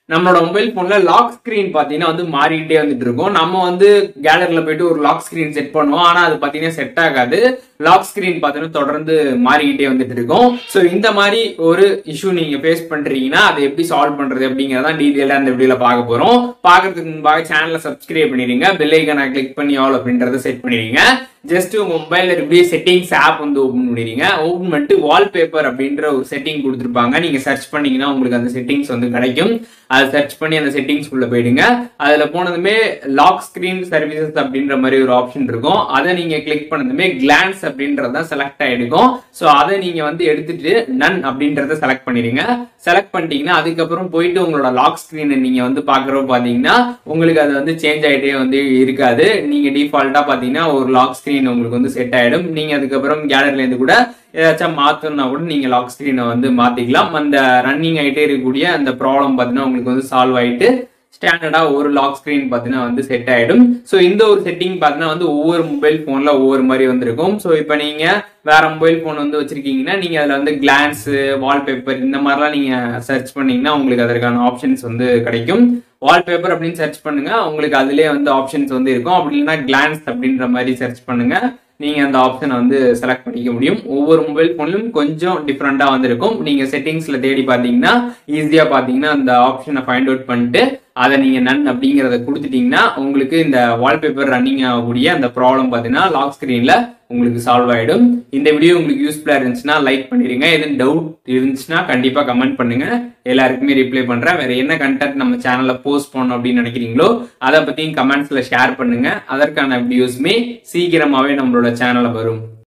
நம்மளோட மொபைல் போன்ல lock screen பாத்தீங்கன்னா வந்து மாறிக்கிட்டே வந்துட்டு இருக்கும். நம்ம வந்து கேலரியில போயிட்டு ஒரு லாக் ஸ்கிரீன் செட் பண்ணுவோம். ஆனா அது பாத்தீங்கன்னா செட் ஆகாது. லாக் ஸ்கிரீன் பாத்தீங்கன்னா தொடர்ந்து மாறிக்கிட்டே வந்துட்டு இருக்கும். சோ இந்த மாதிரி ஒரு இஷ்யூ நீங்க ஃபேஸ் பண்றீங்கன்னா அதை எப்படி சால்வ் பண்றது அப்படிங்கறத டீடைலா இந்த வீடியோல பார்க்க போறோம். பாக்குறதுக்கு முன்பாக சேனலை சப்ஸ்கிரைப் பண்ணிடுங்க, பெல் ஐகானை கிளிக் பண்ணி ஆல் அப்படின்றத செட் பண்ணிடுங்க. ஜஸ்ட் உங்க மொபைல்ல இருக்க செட்டிங்ஸ் ஆப் வந்து ஓபன் பண்ணிடுங்க. ஓபன் பண்ணிட்டு வால்பேப்பர் அப்படின்ற ஒரு செட்டிங் கொடுத்துருப்பாங்க. நீங்க சர்ச் பண்ணீங்கன்னா உங்களுக்கு அந்த செட்டிங்ஸ் வந்து கிடைக்கும். அதை சர்ச் பண்ணி அந்த செட்டிங்ஸ் உள்ள போயிடுங்க. அதுல போனதுமே லாக் ஸ்கிரீன் சர்வீசஸ் அப்படின்ற மாதிரி ஒரு ஆப்ஷன் இருக்கும். அதை நீங்க கிளிக் பண்ணதுமே கிளான்ஸ் அப்படின்றத செலக்ட் ஆயிடுக்கும். சோ அதை நீங்க வந்து எடுத்துட்டு நன் அப்படின்றத செலக்ட் பண்ணிடுங்க. செலக்ட் பண்ணிட்டீங்கன்னா அதுக்கப்புறம் போயிட்டு உங்களோட லாக் ஸ்கிரீனை நீங்க வந்து பாக்குறப்ப பாத்தீங்கன்னா உங்களுக்கு அது வந்து சேஞ்ச் ஆயிட்டே வந்து இருக்காது. நீங்க டிஃபால்ட்டா பாத்தீங்கன்னா ஒரு லாக் ஸ்கிரீன் உங்களுக்கு வந்து செட் ஆயிடும். நீங்க அதுக்கப்புறம் கேலரியில இருந்து கூட ஏதாச்சும் மாத்தணும்னா கூட நீங்க லாக் ஸ்கிரீனை வந்து மாத்திக்கலாம். அந்த ரன்னிங் ஆயிட்டே இருக்கக்கூடிய அந்த ப்ராப்ளம் பாத்தீங்கன்னா உங்களுக்கு வந்து சால்வ் ஆயிட்டு ஸ்டாண்டர்டா ஒரு லாக் ஸ்கிரீன் பாத்தீங்கன்னா வந்து செட் ஆயிடும். சோ இந்த ஒரு செட்டிங் பாத்தீங்கன்னா வந்து ஒவ்வொரு மொபைல் போன்ல ஒவ்வொரு மாதிரி வந்திருக்கும். சோ இப்போ நீங்க வேற மொபைல் போன் வந்து வச்சிருக்கீங்கன்னா நீங்க அதுல வந்து கிளான்ஸ், வால்பேப்பர் இந்த மாதிரிலாம் நீங்க சர்ச் பண்ணீங்கன்னா உங்களுக்கு அதற்கான ஆப்ஷன்ஸ் வந்து கிடைக்கும். வால்பேப்பர் அப்படின்னு சர்ச் பண்ணுங்க, உங்களுக்கு அதுலயே வந்து ஆப்ஷன்ஸ் வந்து இருக்கும். அப்படி இல்லைன்னா கிளான்ஸ் அப்படின்ற மாதிரி சர்ச் பண்ணுங்க, நீங்க அந்த ஆப்ஷனை வந்து செலக்ட் பண்ணிக்க முடியும். ஒவ்வொரு மொபைல் போன்லயும் கொஞ்சம் டிஃப்ரெண்டா வந்திருக்கும். நீங்க செட்டிங்ஸ்ல தேடி பாத்தீங்கன்னா ஈஸியா பாத்தீங்கன்னா அந்த ஆப்ஷனை ஃபைண்ட் அவுட் பண்ணிட்டு அதை நீங்க நன் அப்படிங்கறத கொடுத்துட்டீங்கன்னா உங்களுக்கு இந்த வால்பேப்பர் ரன்னிங் ஆகக்கூடிய அந்த ப்ராப்ளம் பாத்தீங்கன்னா லாக் ஸ்கிரீன்ல உங்களுக்கு சால்வ் ஆயிடும். இந்த வீடியோ உங்களுக்கு யூஸ்ஃபுல்லா இருந்துச்சுன்னா லைக் பண்ணிருங்க. எதுவும் டவுட் இருந்துச்சுன்னா கண்டிப்பா கமெண்ட் பண்ணுங்க, எல்லாருக்குமே ரிப்ளை பண்றேன். வேற என்ன கண்டென்ட் நம்ம சேனல்ல போஸ்ட் பண்ணணும் அப்படின்னு நினைக்கிறீங்களோ அதை பத்தியும் கமெண்ட்ஸ்ல ஷேர் பண்ணுங்க. அதற்கான வீடியோஸ்மே சீக்கிரமாவே நம்மளோட சேனல்ல வரும்.